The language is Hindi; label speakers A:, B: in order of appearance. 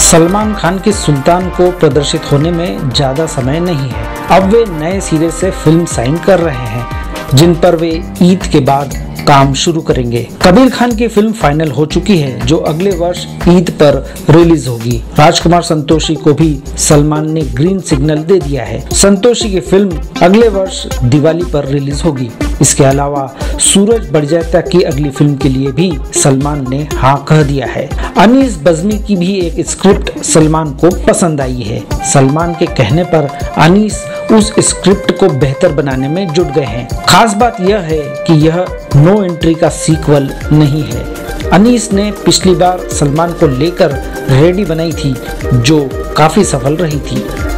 A: सलमान खान की सुल्तान को प्रदर्शित होने में ज़्यादा समय नहीं है। अब वे नए सिरे से फिल्म साइन कर रहे हैं जिन पर वे ईद के बाद काम शुरू करेंगे। कबीर खान की फिल्म फाइनल हो चुकी है जो अगले वर्ष ईद पर रिलीज होगी। राजकुमार संतोषी को भी सलमान ने ग्रीन सिग्नल दे दिया है। संतोषी की फिल्म अगले वर्ष दिवाली पर रिलीज होगी। इसके अलावा सूरज बड़जात्या की अगली फिल्म के लिए भी सलमान ने हाँ कह दिया है। अनीस बज़्मी की भी एक स्क्रिप्ट सलमान को पसंद आई है। सलमान के कहने पर अनीस उस स्क्रिप्ट को बेहतर बनाने में जुट गए हैं। खास बात यह है कि यह नो एंट्री का सीक्वल नहीं है। अनीस ने पिछली बार सलमान को लेकर रेडी बनाई थी जो काफी सफल रही थी।